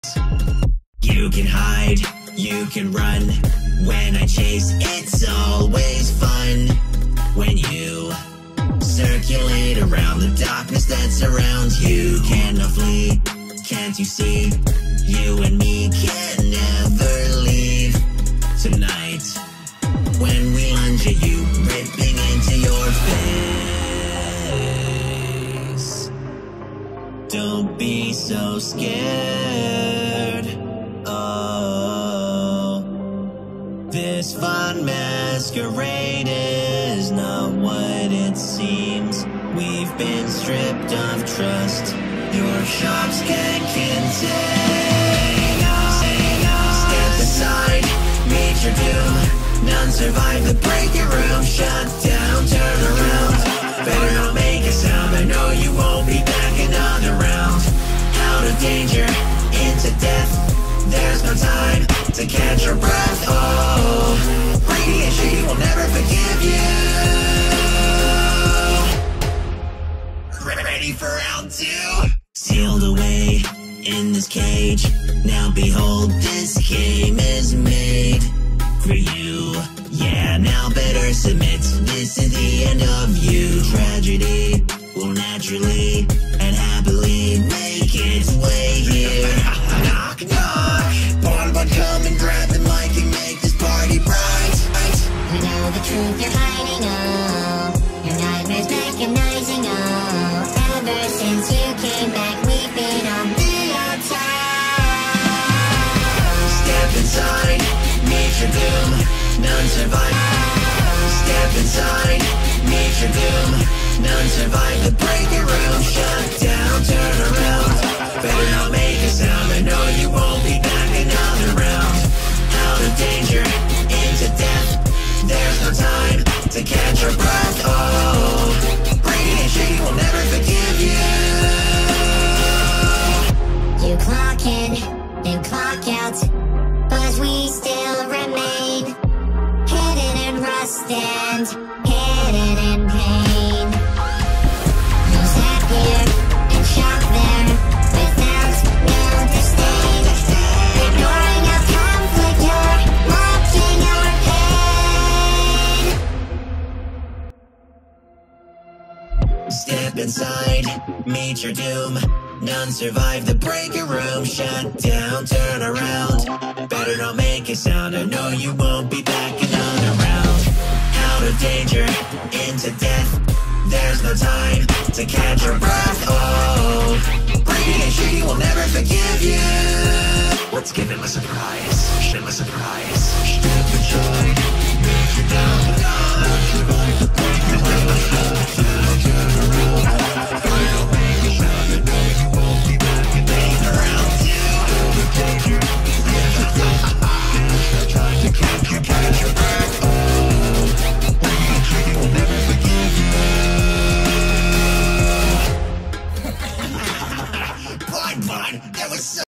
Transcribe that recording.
You can hide, you can run. When I chase, it's always fun. When you circulate around the darkness that surrounds you, cannot flee, can't you see? You and me can never leave. Tonight, when we lunge at you, ripping into your face. Don't be so scared. Oh, this fun masquerade is not what it seems. We've been stripped of trust. Your shops can't contain us. Step aside, meet your doom. None survive the breaking room. Shut down, turn around. Better not make a sound. I know you won't be back another round. Out of danger, into death. There's no time to catch your breath. Oh, radiant she will never forgive you. Ready for round two? Sealed away in this cage. Now behold, this game is made for you. Yeah, now better submit. This is the end of you. Tragedy will naturally and happily make its way here. Knock, knock. Bonbon, come and grab the mic and make this party bright. I know the truth you're hiding, oh. Your nightmares recognizing, oh. Ever since you came back, we've been on the outside. Step inside, meet your doom. None survive. Step inside, meet your doom. None survive the breaking room. Shut down, turn around. Better not make a sound. I know you won't be back another round. Out of danger, into death. There's no time to catch your breath. Oh, radiant she will never forgive you. You clock in and clock out, but we still remain hidden in rust and hidden in pain. You sat here and shot there without no disdain. Ignoring your conflict, you're mocking our pain. Step inside, meet your doom. None survive the breaking room. Shut down, turn around. Better not make a sound. I know you won't be back another round. Out of danger, into death. There's no time to catch your breath. Oh, radiant she will never forgive you. Let's give him a surprise.